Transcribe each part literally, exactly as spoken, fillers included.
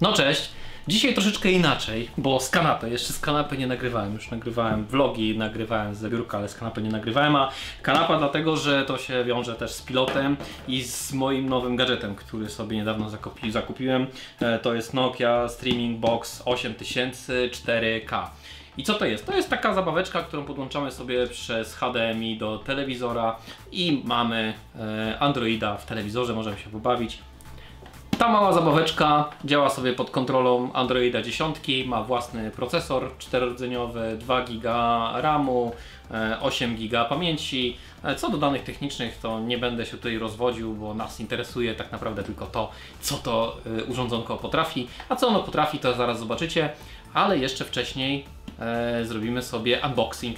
No cześć! Dzisiaj troszeczkę inaczej, bo z kanapy, jeszcze z kanapy nie nagrywałem, już nagrywałem vlogi, nagrywałem z biurka, ale z kanapy nie nagrywałem, a kanapa dlatego, że to się wiąże też z pilotem i z moim nowym gadżetem, który sobie niedawno zakupi, zakupiłem. To jest Nokia Streaming Box osiem tysięcy cztery K. I co to jest? To jest taka zabaweczka, którą podłączamy sobie przez H D M I do telewizora i mamy Androida w telewizorze, możemy się pobawić. Ta mała zabaweczka działa sobie pod kontrolą Androida dziesięć, ma własny procesor czterorodzeniowy, dwa giga ramu, osiem giga pamięci. Co do danych technicznych to nie będę się tutaj rozwodził, bo nas interesuje tak naprawdę tylko to, co to urządzonko potrafi. A co ono potrafi, to zaraz zobaczycie, ale jeszcze wcześniej e, zrobimy sobie unboxing.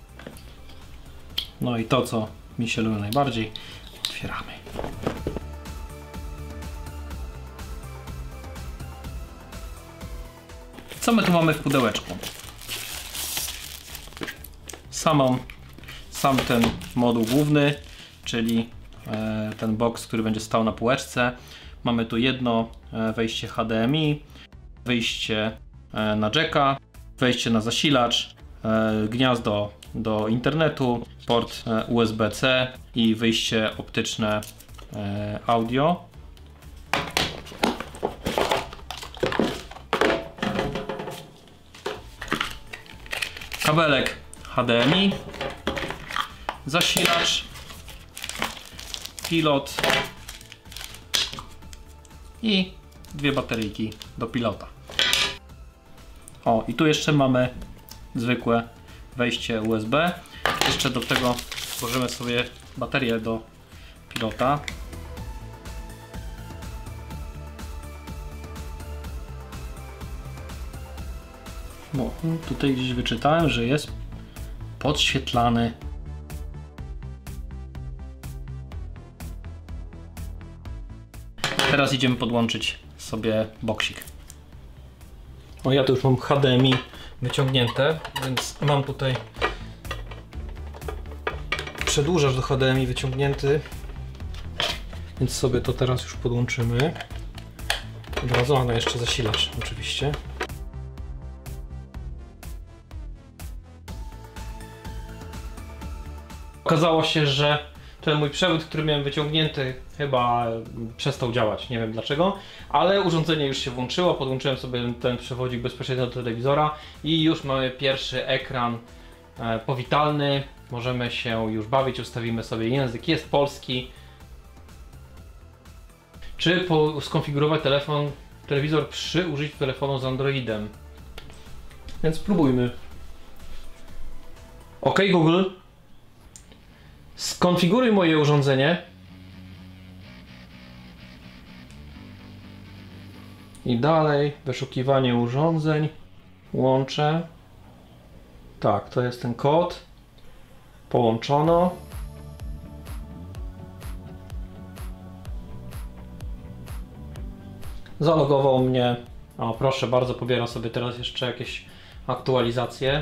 No i to, co mi się lubi najbardziej, otwieramy. Co my tu mamy w pudełeczku? Samą, sam ten moduł główny, czyli e, ten box, który będzie stał na półeczce. Mamy tu jedno e, wejście H D M I, wyjście e, na jacka, wejście na zasilacz, e, gniazdo do internetu, port e, U S B C i wyjście optyczne e, audio. Kabelek H D M I, zasilacz, pilot i dwie bateryjki do pilota. O, i tu jeszcze mamy zwykłe wejście U S B. Jeszcze do tego włożymy sobie baterię do pilota. Bo tutaj gdzieś wyczytałem, że jest podświetlany. Teraz idziemy podłączyć sobie boksik. O, ja tu już mam H D M I wyciągnięte, więc mam tutaj przedłużacz do H D M I wyciągnięty, więc sobie to teraz już podłączymy. Od razu, a no jeszcze zasilacz oczywiście. Okazało się, że ten mój przewód, który miałem wyciągnięty, chyba przestał działać, nie wiem dlaczego, ale urządzenie już się włączyło, podłączyłem sobie ten przewodzik bezpośrednio do telewizora i już mamy pierwszy ekran powitalny, możemy się już bawić, ustawimy sobie język, jest polski. Czy po, skonfigurować telefon, telewizor przy użyciu telefonu z Androidem? Więc spróbujmy. OK Google, skonfiguruj moje urządzenie. I dalej wyszukiwanie urządzeń. Łączę. Tak, to jest ten kod. Połączono. Zalogował mnie. O, proszę bardzo, pobiera sobie teraz jeszcze jakieś aktualizacje.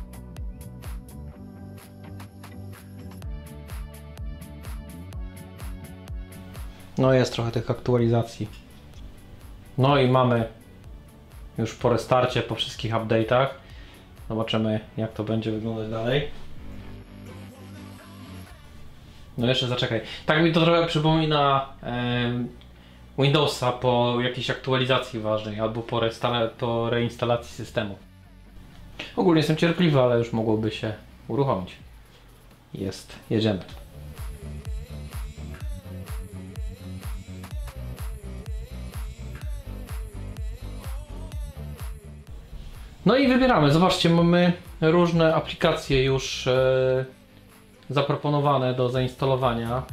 No jest trochę tych aktualizacji. No i mamy już po restarcie, po wszystkich update'ach. Zobaczymy, jak to będzie wyglądać dalej. No jeszcze zaczekaj. Tak mi to trochę przypomina e, Windowsa po jakiejś aktualizacji ważnej albo po, po reinstalacji systemu. Ogólnie jestem cierpliwy, ale już mogłoby się uruchomić. Jest, jedziemy. No i wybieramy. Zobaczcie, mamy różne aplikacje już e, zaproponowane do zainstalowania.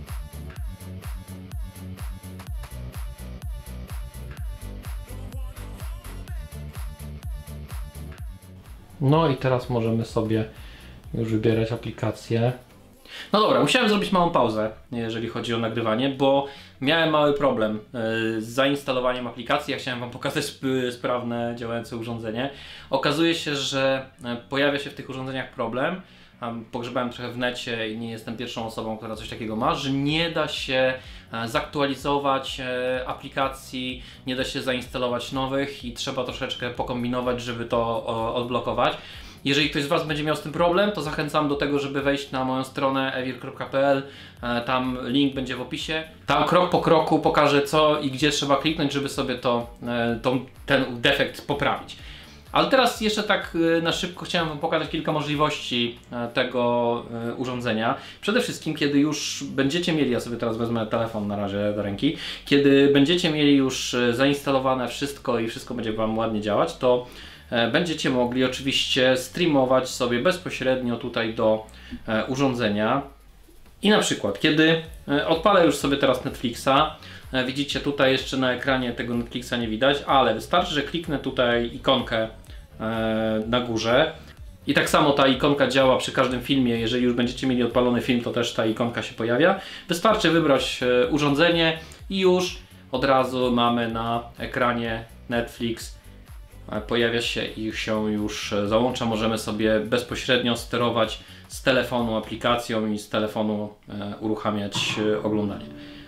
No i teraz możemy sobie już wybierać aplikacje. No dobra, musiałem zrobić małą pauzę, jeżeli chodzi o nagrywanie, bo miałem mały problem z zainstalowaniem aplikacji. Ja chciałem wam pokazać sprawne, działające urządzenie. Okazuje się, że pojawia się w tych urządzeniach problem, pogrzebałem trochę w necie i nie jestem pierwszą osobą, która coś takiego ma, że nie da się zaktualizować aplikacji, nie da się zainstalować nowych i trzeba troszeczkę pokombinować, żeby to odblokować. Jeżeli ktoś z Was będzie miał z tym problem, to zachęcam do tego, żeby wejść na moją stronę ewir kropka pe el, tam link będzie w opisie. Tam krok po kroku pokażę, co i gdzie trzeba kliknąć, żeby sobie to, to, ten defekt poprawić. Ale teraz jeszcze tak na szybko chciałem Wam pokazać kilka możliwości tego urządzenia. Przede wszystkim, kiedy już będziecie mieli, ja sobie teraz wezmę telefon na razie do ręki, kiedy będziecie mieli już zainstalowane wszystko i wszystko będzie Wam ładnie działać, to będziecie mogli oczywiście streamować sobie bezpośrednio tutaj do urządzenia. I na przykład, kiedy odpalę już sobie teraz Netflixa, widzicie tutaj jeszcze na ekranie tego Netflixa nie widać, ale wystarczy, że kliknę tutaj ikonkę na górze i tak samo ta ikonka działa przy każdym filmie. Jeżeli już będziecie mieli odpalony film, to też ta ikonka się pojawia. Wystarczy wybrać urządzenie i już od razu mamy na ekranie Netflix, pojawia się i się już załącza. Możemy sobie bezpośrednio sterować z telefonu aplikacją i z telefonu uruchamiać oglądanie.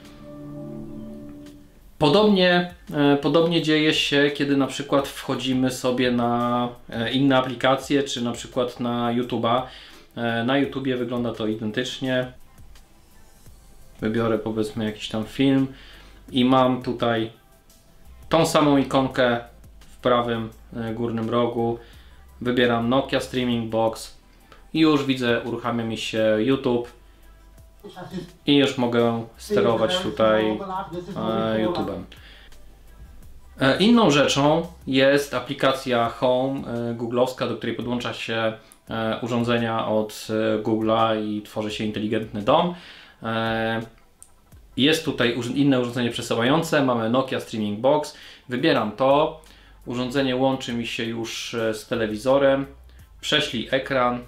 Podobnie, podobnie dzieje się, kiedy na przykład wchodzimy sobie na inne aplikacje, czy na przykład na YouTube'a. Na YouTubie wygląda to identycznie. Wybiorę powiedzmy jakiś tam film i mam tutaj tą samą ikonkę w prawym górnym rogu. Wybieram Nokia Streaming Box i już widzę, uruchamia mi się YouTube. I już mogę sterować tutaj e, YouTube'em. E, inną rzeczą jest aplikacja Home e, googlowska, do której podłącza się e, urządzenia od e, Google'a i tworzy się inteligentny dom. E, jest tutaj inne urządzenie przesyłające, mamy Nokia Streaming Box. Wybieram to, urządzenie łączy mi się już z telewizorem, prześlij ekran.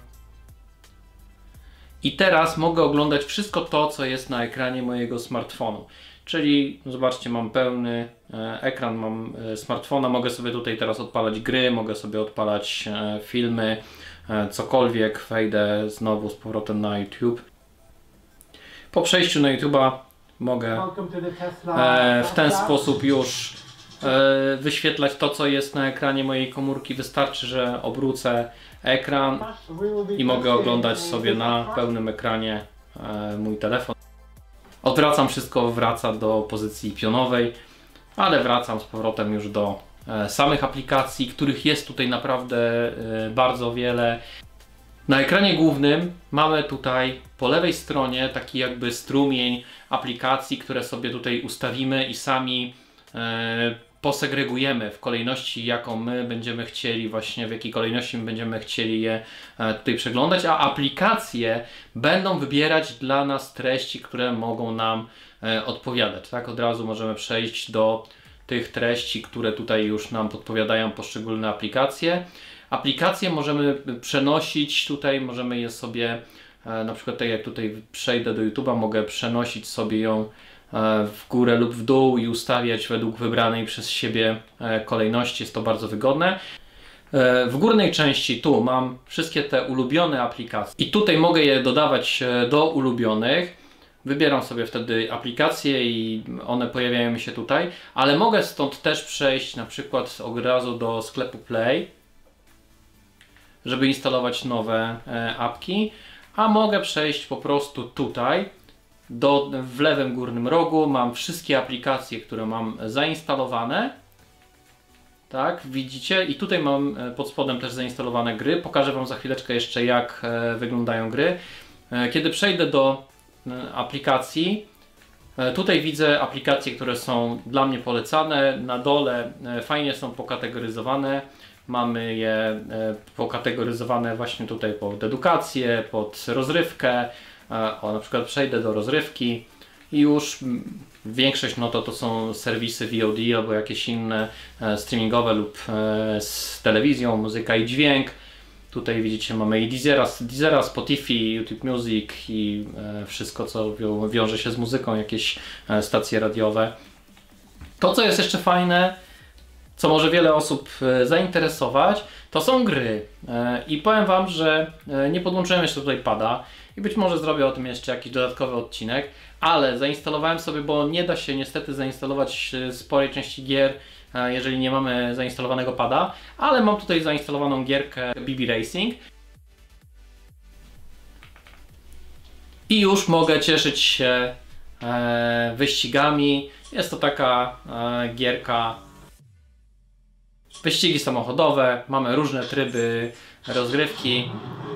I teraz mogę oglądać wszystko to, co jest na ekranie mojego smartfonu. Czyli zobaczcie, mam pełny e, ekran, mam e, smartfona, mogę sobie tutaj teraz odpalać gry, mogę sobie odpalać e, filmy, e, cokolwiek. Wejdę znowu z powrotem na YouTube. Po przejściu na YouTube'a mogę e, w ten sposób już e, wyświetlać to, co jest na ekranie mojej komórki. Wystarczy, że obrócę ekran i mogę oglądać sobie na pełnym ekranie e, mój telefon. Odwracam, wszystko wraca do pozycji pionowej, ale wracam z powrotem już do e, samych aplikacji, których jest tutaj naprawdę e, bardzo wiele. Na ekranie głównym mamy tutaj po lewej stronie taki jakby strumień aplikacji, które sobie tutaj ustawimy i sami e, posegregujemy w kolejności, jaką my będziemy chcieli, właśnie w jakiej kolejności my będziemy chcieli je tutaj przeglądać, a aplikacje będą wybierać dla nas treści, które mogą nam odpowiadać. Tak, od razu możemy przejść do tych treści, które tutaj już nam podpowiadają poszczególne aplikacje. Aplikacje możemy przenosić tutaj, możemy je sobie, na przykład tak jak tutaj przejdę do YouTube'a, mogę przenosić sobie ją w górę lub w dół i ustawiać według wybranej przez siebie kolejności. Jest to bardzo wygodne. W górnej części tu mam wszystkie te ulubione aplikacje i tutaj mogę je dodawać do ulubionych. Wybieram sobie wtedy aplikacje i one pojawiają mi się tutaj, ale mogę stąd też przejść na przykład od razu do sklepu Play, żeby instalować nowe apki, a mogę przejść po prostu tutaj. Do, w lewym górnym rogu mam wszystkie aplikacje, które mam zainstalowane. Tak, widzicie? I tutaj mam pod spodem też zainstalowane gry. Pokażę Wam za chwileczkę jeszcze, jak e, wyglądają gry. E, kiedy przejdę do e, aplikacji, e, tutaj widzę aplikacje, które są dla mnie polecane. Na dole e, fajnie są pokategoryzowane. Mamy je e, pokategoryzowane właśnie tutaj pod edukację, pod rozrywkę. O, na przykład przejdę do rozrywki i już większość no to, to są serwisy V O D albo jakieś inne e, streamingowe lub e, z telewizją, muzyka i dźwięk. Tutaj widzicie, mamy i Deezera, Deezera Spotify, YouTube Music i e, wszystko, co wią, wiąże się z muzyką, jakieś e, stacje radiowe. To, co jest jeszcze fajne, co może wiele osób zainteresować, to są gry. I powiem Wam, że nie podłączyłem jeszcze tutaj pada i być może zrobię o tym jeszcze jakiś dodatkowy odcinek, ale zainstalowałem sobie, bo nie da się niestety zainstalować sporej części gier, jeżeli nie mamy zainstalowanego pada, ale mam tutaj zainstalowaną gierkę B B Racing. I już mogę cieszyć się e, wyścigami. Jest to taka e, gierka, wyścigi samochodowe, mamy różne tryby rozgrywki.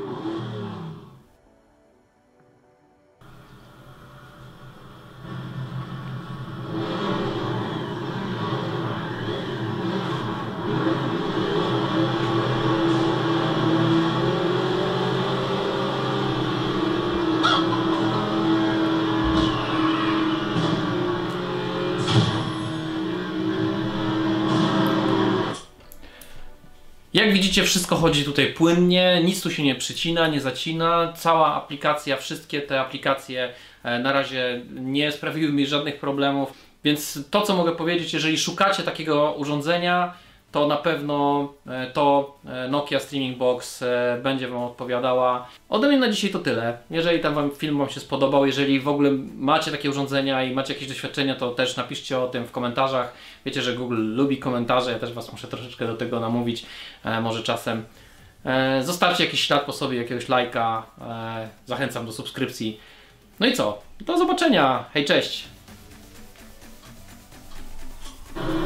Jak widzicie, wszystko chodzi tutaj płynnie, nic tu się nie przycina, nie zacina. Cała aplikacja, wszystkie te aplikacje na razie nie sprawiły mi żadnych problemów. Więc to, co mogę powiedzieć, jeżeli szukacie takiego urządzenia, to na pewno to Nokia Streaming Box będzie Wam odpowiadała. Ode mnie na dzisiaj to tyle. Jeżeli ten wam film Wam się spodobał, jeżeli w ogóle macie takie urządzenia i macie jakieś doświadczenia, to też napiszcie o tym w komentarzach. Wiecie, że Google lubi komentarze, ja też Was muszę troszeczkę do tego namówić, e, może czasem. E, zostawcie jakiś ślad po sobie, jakiegoś lajka, e, zachęcam do subskrypcji. No i co? Do zobaczenia, hej, cześć!